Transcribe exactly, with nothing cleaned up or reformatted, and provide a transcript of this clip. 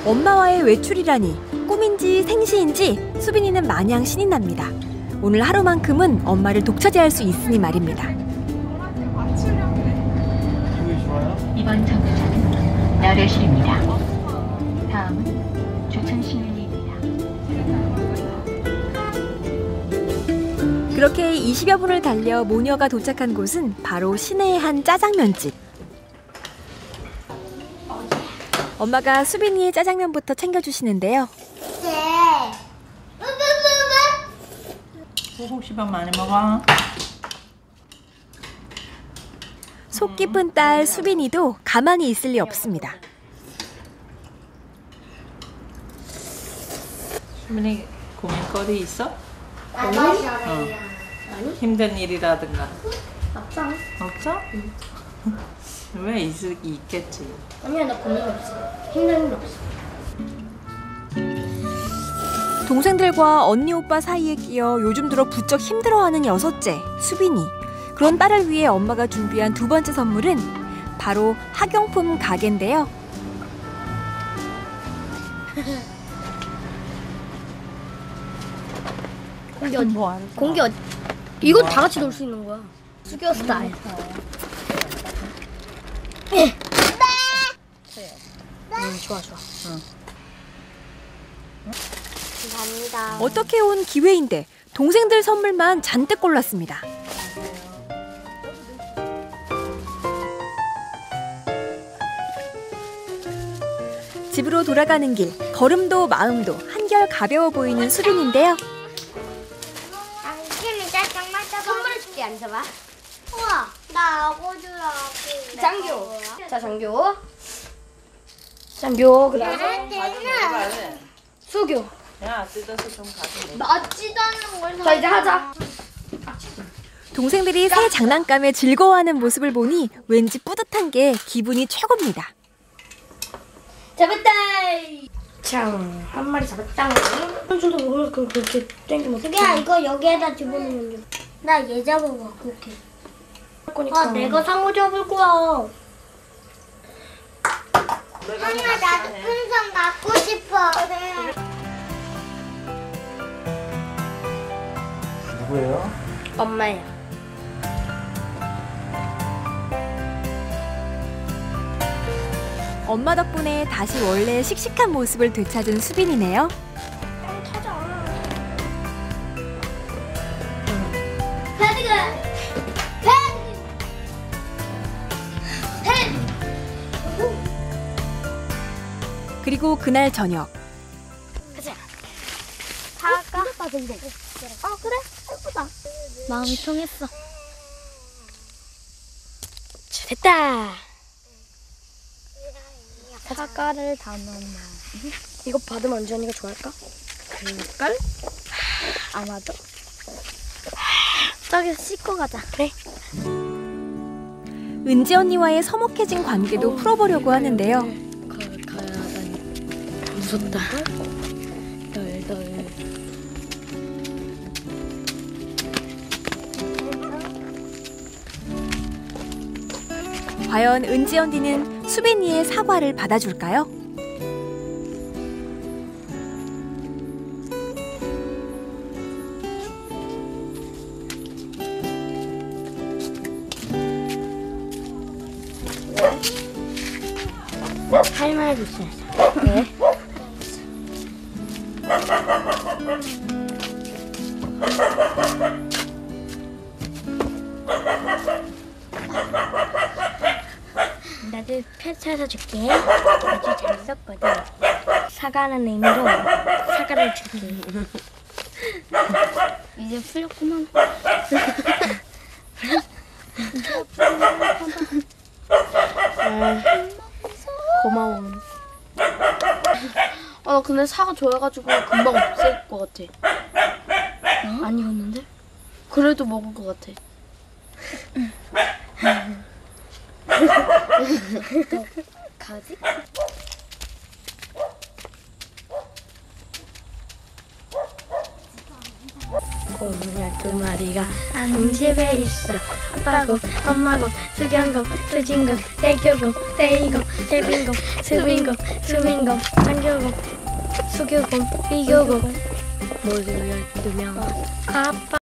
엄마와의 외출이라니 꿈인지 생시인지 수빈이는 마냥 신이 납니다. 오늘 하루만큼은 엄마를 독차지할 수 있으니 말입니다. 이번 정류장은 나래실입니다. 다음은 조천시내입니다. 그렇게 이십여 분을 달려 모녀가 도착한 곳은 바로 시내의 한 짜장면집. 엄마가 수빈이의 짜장면부터 챙겨주시는데요. 네. 호흡시방 많이 먹어. 속 깊은 딸 수빈이도 가만히 있을 리 없습니다. 수빈이 고민거리 있어? 아니. 어. 힘든 일이라든가. 없어. 없어? 응. 왜 있을, 있겠지. 아니야, 나 고민 없어. 힘든 일 없어. 동생들과 언니 오빠 사이에 끼어 요즘 들어 부쩍 힘들어하는 여섯째 수빈이. 그런 딸을 위해 엄마가 준비한 두 번째 선물은 바로 학용품 가게인데요. 공기 어디? 공기 어디? 이거 다 같이 놀 수 있는 거야. 수교 스타일. 네. 음, 좋아 좋아. 응. 감사합니다. 어떻게 온 기회인데 동생들 선물만 잔뜩 골랐습니다. 집으로 돌아가는 길, 걸음도 마음도 한결 가벼워 보이는 수빈인데요. 당신이 짜장면 선물 줄게. 앉아봐. 우와, 나 아버지라고. 장교. 자, 장교. 장교, 그다음 수교. 야, 뜯어서 좀 가져. 맞지도 않는 걸. 자, 이제 하자. 동생들이 새 장난감에 즐거워하는 모습을 보니 왠지 뿌듯한 게 기분이 최고입니다. 잡았다. 참, 한 마리 잡았다. 한줄도 모르면 그렇게 땡기면 어떡해. 야, 이거 여기에다 집어넣으면 돼. 나 얘 잡아봐, 그렇게. 아, 내가 상어 잡을 거야. 엄마, 나도 풍선 갖고 싶어. 누구예요? 엄마야. 엄마 덕분에 다시 원래 씩씩한 모습을 되찾은 수빈이네요. 패드가 패드 패드. 그리고 그날 저녁. 가자. 사갈까? 근데. 어, 그래. 예쁘다. 마음이 통했어. 자, 됐다. 사과를 담았나. 이거 받으면 언제언니가 좋아할까? 그럴걸? 아마도. 저기서 씻고 가자. 그래. 은지 언니와의 서먹해진 관계도 풀어보려고 하는데요. 가, 가야 하다니. 무섭다. 덜덜. 과연 은지 언니는 수빈이의 사과를 받아줄까요? 할 말도 있어야죠. 네. 나도 펜 찾아줄게. 아주 잘 썼거든. 사과하는 의미로 사과를 줄게. 이제 풀렸구만. 아, 고마워. 아, 근데 사과 좋아해가지고 금방 없을 것 같아. 어? 아니었는데? 그래도 먹을 것 같아. 가지? 고. 열두 마리가 한 집에 있어. 아빠곰, 엄마곰, 수경곰, 수진곰, 대교곰, 대이곰, 대빈곰, 수빈곰, 수민곰, 장교곰, 수교곰, 비교곰 모두 열두 명. 아빠